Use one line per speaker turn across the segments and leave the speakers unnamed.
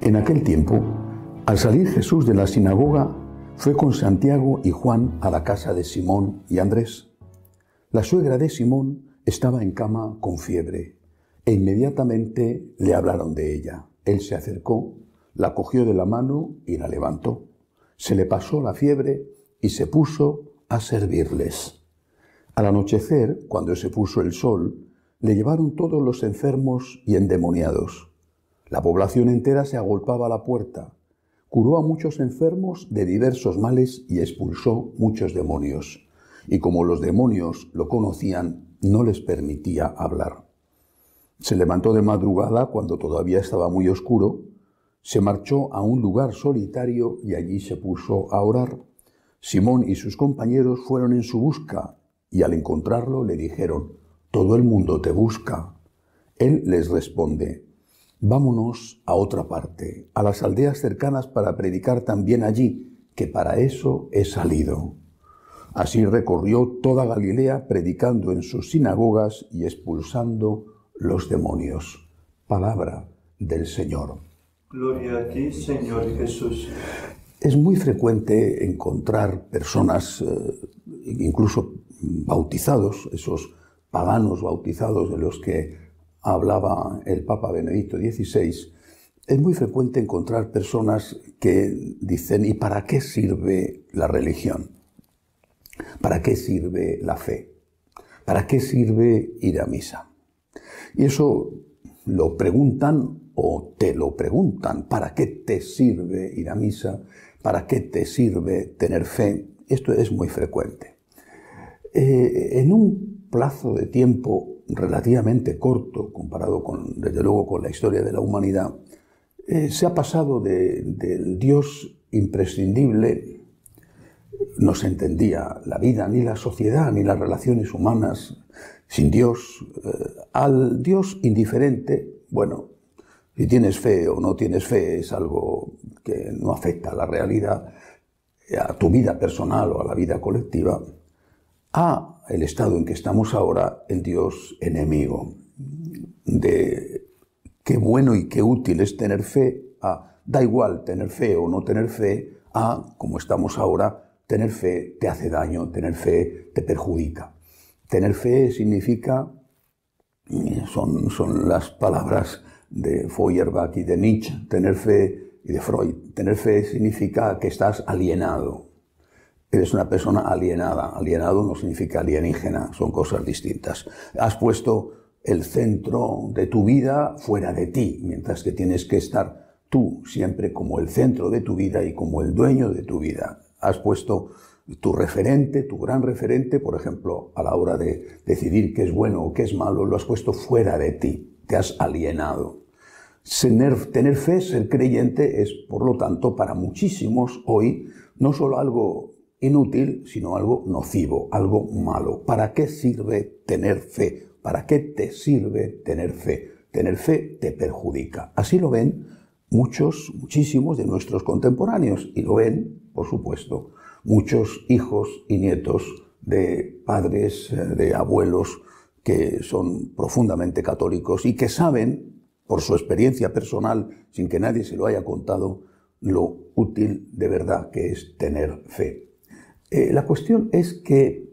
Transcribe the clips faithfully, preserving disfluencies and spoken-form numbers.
En aquel tiempo, al salir Jesús de la sinagoga, fue con Santiago y Juan a la casa de Simón y Andrés. La suegra de Simón estaba en cama con fiebre, e inmediatamente le hablaron de ella. Él se acercó, la cogió de la mano y la levantó. Se le pasó la fiebre y se puso a servirles. Al anochecer, cuando se puso el sol, le llevaron todos los enfermos y endemoniados. La población entera se agolpaba a la puerta. Curó a muchos enfermos de diversos males y expulsó muchos demonios. Y como los demonios lo conocían, no les permitía hablar. Se levantó de madrugada, cuando todavía estaba muy oscuro, se marchó a un lugar solitario y allí se puso a orar. Simón y sus compañeros fueron en su busca y al encontrarlo le dijeron: «Todo el mundo te busca». Él les responde: «Vámonos a otra parte, a las aldeas cercanas para predicar también allí, que para eso he salido». Así recorrió toda Galilea, predicando en sus sinagogas y expulsando los demonios. Palabra del Señor.
Gloria a ti, Señor Jesús.
Es muy frecuente encontrar personas, eh, incluso bautizados, esos paganos bautizados de los que hablaba el Papa Benedicto dieciséis, es muy frecuente encontrar personas que dicen: ¿y para qué sirve la religión? ¿Para qué sirve la fe? ¿Para qué sirve ir a misa? Y eso lo preguntan o te lo preguntan. ¿Para qué te sirve ir a misa? ¿Para qué te sirve tener fe? Esto es muy frecuente. Eh, en un plazo de tiempo relativamente corto, comparado con, desde luego, con la historia de la humanidad, eh, se ha pasado de, del Dios imprescindible. No se entendía la vida, ni la sociedad, ni las relaciones humanas sin Dios, eh, al Dios indiferente. Bueno, si tienes fe o no tienes fe es algo que no afecta a la realidad, a tu vida personal o a la vida colectiva, a el estado en que estamos ahora, el Dios enemigo. De qué bueno y qué útil es tener fe, a da igual tener fe o no tener fe, a como estamos ahora, tener fe te hace daño, tener fe te perjudica. Tener fe significa, son, son las palabras de Feuerbach y de Nietzsche, tener fe y de Freud. Tener fe significa que estás alienado. Eres una persona alienada. Alienado no significa alienígena, son cosas distintas. Has puesto el centro de tu vida fuera de ti, mientras que tienes que estar tú siempre como el centro de tu vida y como el dueño de tu vida. Has puesto tu referente, tu gran referente, por ejemplo, a la hora de decidir qué es bueno o qué es malo, lo has puesto fuera de ti, te has alienado. Tener, tener fe, ser creyente, es, por lo tanto, para muchísimos hoy, no solo algo inútil, sino algo nocivo, algo malo. ¿Para qué sirve tener fe? ¿Para qué te sirve tener fe? Tener fe te perjudica. Así lo ven muchos, muchísimos de nuestros contemporáneos, y lo ven, por supuesto, muchos hijos y nietos de padres, de abuelos que son profundamente católicos y que saben, por su experiencia personal, sin que nadie se lo haya contado, lo útil de verdad que es tener fe. Eh, la cuestión es que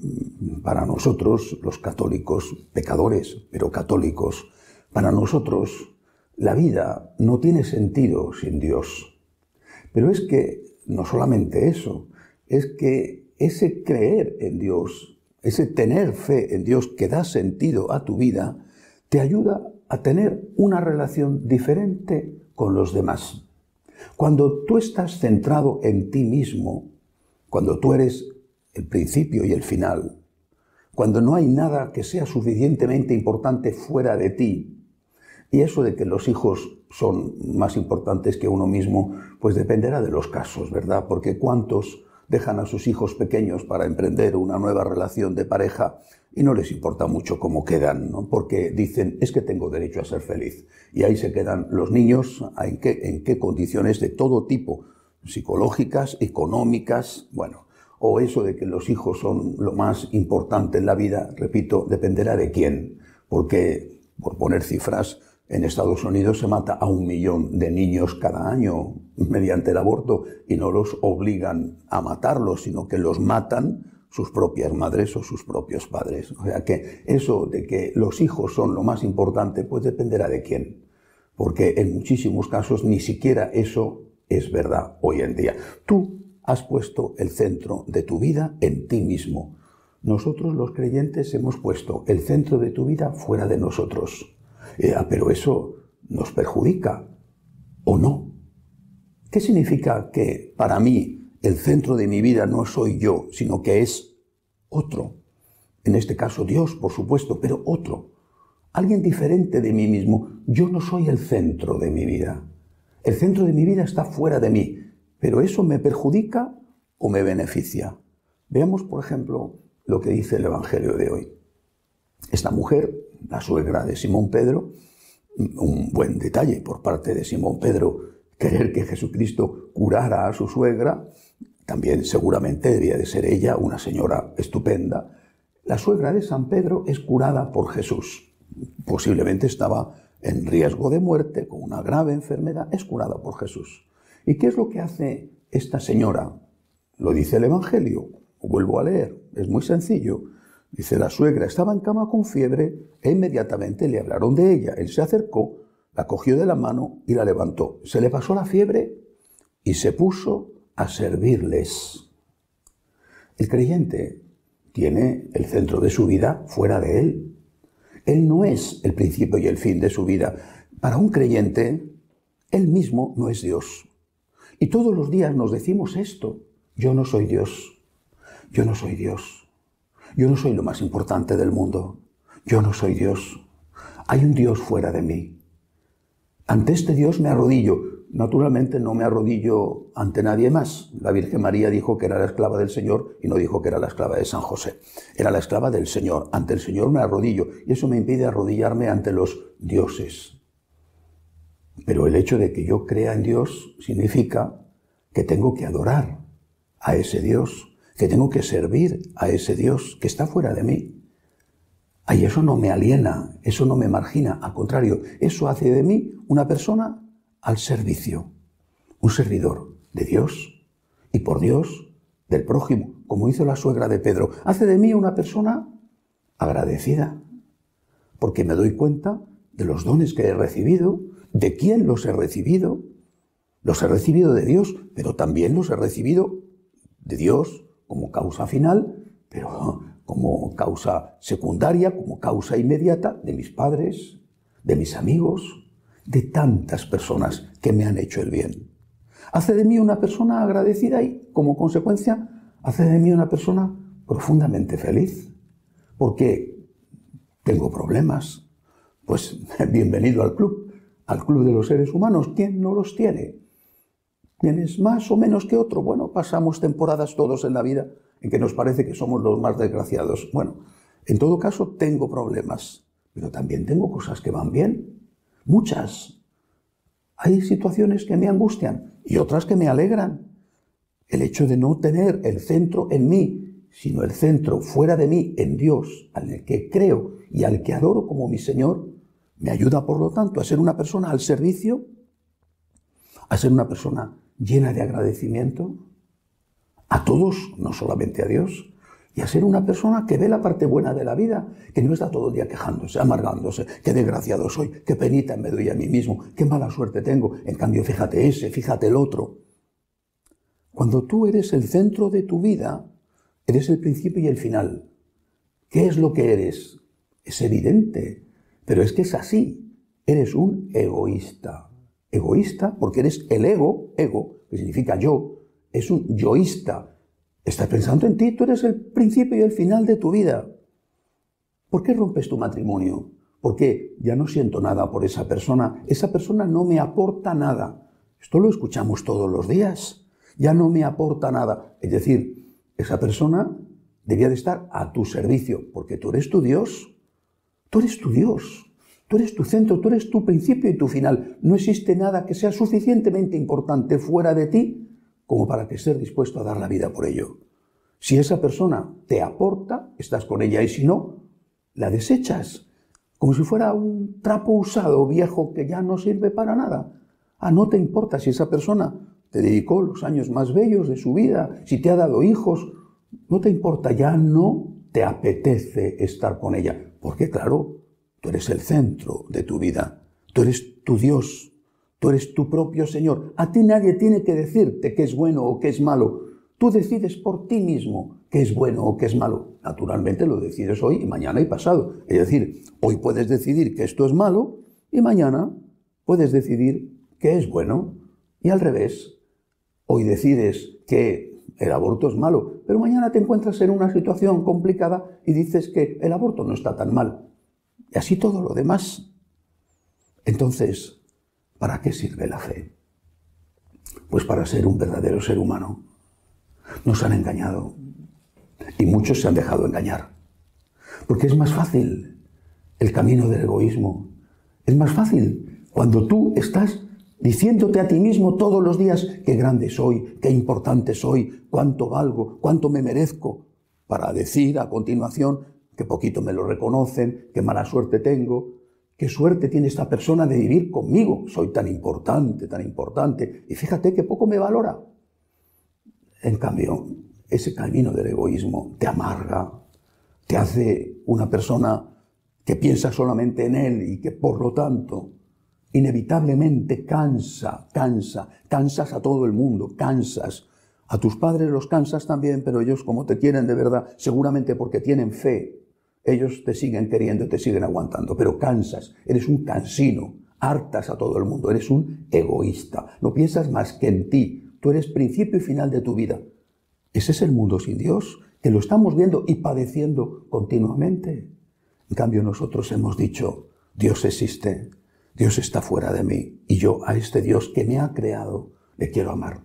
para nosotros, los católicos, pecadores, pero católicos, para nosotros la vida no tiene sentido sin Dios. Pero es que no solamente eso, es que ese creer en Dios, ese tener fe en Dios que da sentido a tu vida, te ayuda a tener una relación diferente con los demás. Cuando tú estás centrado en ti mismo, cuando tú eres el principio y el final, cuando no hay nada que sea suficientemente importante fuera de ti, y eso de que los hijos son más importantes que uno mismo, pues dependerá de los casos, ¿verdad? Porque ¿cuántos dejan a sus hijos pequeños para emprender una nueva relación de pareja y no les importa mucho cómo quedan, ¿no? Porque dicen: es que tengo derecho a ser feliz. Y ahí se quedan los niños, ¿en qué, en qué condiciones de todo tipo? Psicológicas, económicas, bueno. O eso de que los hijos son lo más importante en la vida, repito, dependerá de quién. Porque, por poner cifras, En Estados Unidos se mata a un millón de niños cada año mediante el aborto y no los obligan a matarlos, sino que los matan sus propias madres o sus propios padres. O sea que eso de que los hijos son lo más importante, pues dependerá de quién. Porque en muchísimos casos ni siquiera eso es verdad hoy en día. Tú has puesto el centro de tu vida en ti mismo. Nosotros los creyentes hemos puesto el centro de tu vida fuera de nosotros. Eh, pero eso nos perjudica, ¿o no? ¿Qué significa que para mí el centro de mi vida no soy yo, sino que es otro? En este caso Dios, por supuesto, pero otro. Alguien diferente de mí mismo. Yo no soy el centro de mi vida. El centro de mi vida está fuera de mí. ¿Pero eso me perjudica o me beneficia? Veamos, por ejemplo, lo que dice el Evangelio de hoy. Esta mujer, la suegra de Simón Pedro, un buen detalle por parte de Simón Pedro, querer que Jesucristo curara a su suegra, también seguramente debía de ser ella una señora estupenda. La suegra de San Pedro es curada por Jesús. Posiblemente estaba en riesgo de muerte, con una grave enfermedad, es curada por Jesús. ¿Y qué es lo que hace esta señora? Lo dice el Evangelio, vuelvo a leer, es muy sencillo. Dice, la suegra estaba en cama con fiebre e inmediatamente le hablaron de ella. Él se acercó, la cogió de la mano y la levantó. Se le pasó la fiebre y se puso a servirles. El creyente tiene el centro de su vida fuera de él. Él no es el principio y el fin de su vida. Para un creyente, él mismo no es Dios. Y todos los días nos decimos esto. Yo no soy Dios. Yo no soy Dios. Yo no soy lo más importante del mundo. Yo no soy Dios. Hay un Dios fuera de mí. Ante este Dios me arrodillo. Naturalmente no me arrodillo ante nadie más. La Virgen María dijo que era la esclava del Señor y no dijo que era la esclava de San José. Era la esclava del Señor. Ante el Señor me arrodillo y eso me impide arrodillarme ante los dioses. Pero el hecho de que yo crea en Dios significa que tengo que adorar a ese Dios, que tengo que servir a ese Dios que está fuera de mí. Ay, eso no me aliena, eso no me margina, al contrario, eso hace de mí una persona al servicio, un servidor de Dios y por Dios del prójimo, como hizo la suegra de Pedro. Hace de mí una persona agradecida, porque me doy cuenta de los dones que he recibido, de quién los he recibido. Los he recibido de Dios, pero también los he recibido de Dios como causa final, pero como causa secundaria, como causa inmediata de mis padres, de mis amigos, de tantas personas que me han hecho el bien. Hace de mí una persona agradecida y, como consecuencia, hace de mí una persona profundamente feliz. Porque tengo problemas. Pues bienvenido al club, al club de los seres humanos. ¿Quién no los tiene? ¿Tienes más o menos que otro? Bueno, pasamos temporadas todos en la vida en que nos parece que somos los más desgraciados. Bueno, en todo caso tengo problemas, pero también tengo cosas que van bien. Muchas. Hay situaciones que me angustian y otras que me alegran. El hecho de no tener el centro en mí, sino el centro fuera de mí, en Dios, al que creo y al que adoro como mi Señor, me ayuda, por lo tanto, a ser una persona al servicio, a ser una persona llena de agradecimiento a todos, no solamente a Dios, y a ser una persona que ve la parte buena de la vida, que no está todo el día quejándose, amargándose, qué desgraciado soy, qué penita me doy a mí mismo, qué mala suerte tengo. En cambio, fíjate ese, fíjate el otro. Cuando tú eres el centro de tu vida, eres el principio y el final. ¿Qué es lo que eres? Es evidente, pero es que es así. Eres un egoísta. Egoísta porque eres el ego, ego, que significa yo, es un yoísta. Estás pensando en ti, tú eres el principio y el final de tu vida. ¿Por qué rompes tu matrimonio? Porque ya no siento nada por esa persona, esa persona no me aporta nada. Esto lo escuchamos todos los días. Ya no me aporta nada. Es decir, esa persona debía de estar a tu servicio, porque tú eres tu Dios. Tú eres tu Dios. Tú eres tu centro, tú eres tu principio y tu final. No existe nada que sea suficientemente importante fuera de ti como para que estés dispuesto a dar la vida por ello. Si esa persona te aporta, estás con ella, y si no, la desechas. como si fuera un trapo usado, viejo, que ya no sirve para nada. Ah, no te importa si esa persona te dedicó los años más bellos de su vida, si te ha dado hijos, no te importa, ya no te apetece estar con ella. Porque claro, tú eres el centro de tu vida, tú eres tu Dios, tú eres tu propio Señor. A ti nadie tiene que decirte qué es bueno o qué es malo. Tú decides por ti mismo qué es bueno o qué es malo. Naturalmente lo decides hoy y mañana y pasado. Es decir, hoy puedes decidir que esto es malo y mañana puedes decidir que es bueno. Y al revés, hoy decides que el aborto es malo, pero mañana te encuentras en una situación complicada y dices que el aborto no está tan mal. Y así todo lo demás. Entonces, ¿para qué sirve la fe? Pues para ser un verdadero ser humano. Nos han engañado y muchos se han dejado engañar. Porque es más fácil el camino del egoísmo. Es más fácil cuando tú estás diciéndote a ti mismo todos los días qué grande soy, qué importante soy, cuánto valgo, cuánto me merezco, para decir a continuación que poquito me lo reconocen, qué mala suerte tengo, qué suerte tiene esta persona de vivir conmigo, soy tan importante, tan importante, y fíjate qué poco me valora. En cambio, ese camino del egoísmo te amarga, te hace una persona que piensa solamente en él y que por lo tanto inevitablemente cansa, cansa, cansas a todo el mundo, cansas. A tus padres los cansas también, pero ellos como te quieren de verdad, seguramente porque tienen fe, ellos te siguen queriendo, te siguen aguantando, pero cansas, eres un cansino, hartas a todo el mundo, eres un egoísta, no piensas más que en ti, tú eres principio y final de tu vida. Ese es el mundo sin Dios, que lo estamos viendo y padeciendo continuamente. En cambio nosotros hemos dicho, Dios existe, Dios está fuera de mí y yo a este Dios que me ha creado le quiero amar.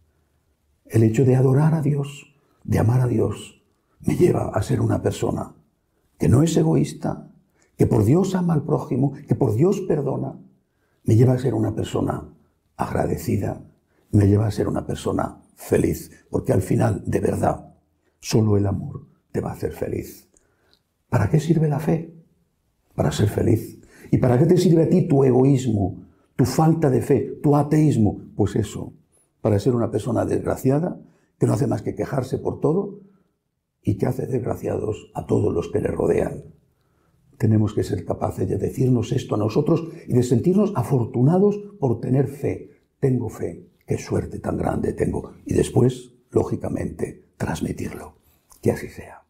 El hecho de adorar a Dios, de amar a Dios, me lleva a ser una persona que no es egoísta, que por Dios ama al prójimo, que por Dios perdona, me lleva a ser una persona agradecida, me lleva a ser una persona feliz, porque al final, de verdad, solo el amor te va a hacer feliz. ¿Para qué sirve la fe? Para ser feliz. ¿Y para qué te sirve a ti tu egoísmo, tu falta de fe, tu ateísmo? Pues eso, para ser una persona desgraciada, que no hace más que quejarse por todo y que hace desgraciados a todos los que le rodean. Tenemos que ser capaces de decirnos esto a nosotros y de sentirnos afortunados por tener fe. Tengo fe, qué suerte tan grande tengo. Y después, lógicamente, transmitirlo. Que así sea.